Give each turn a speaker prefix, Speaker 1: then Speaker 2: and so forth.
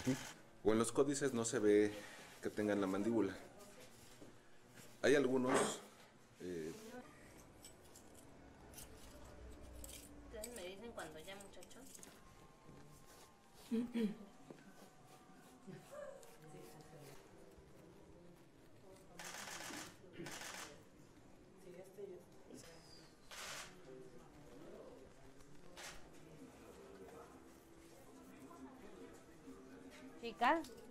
Speaker 1: O en los códices no se ve que tengan la mandíbula. Hay algunos...
Speaker 2: Ustedes me dicen cuando ya, muchachos. Chicas.